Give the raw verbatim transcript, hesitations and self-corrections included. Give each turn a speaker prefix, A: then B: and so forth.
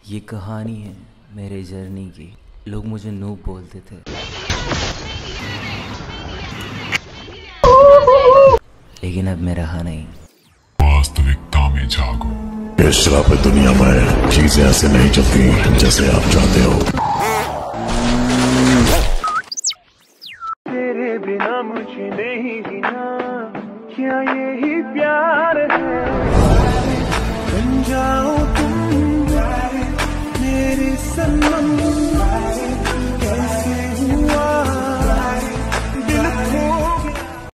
A: ये कहानी है मेरे जर्नी की। लोग मुझे नूब बोलते थे, लेकिन अब मैं रहा नहीं।
B: वास्तविकता में जागो।
C: इस श्रापित दुनिया में चीजें ऐसे नहीं चलती जैसे आप चाहते हो।
D: तेरे बिना मुझे नहीं जीना, क्या यही प्यार है? बन जाओ तुम मेरे सन्ना।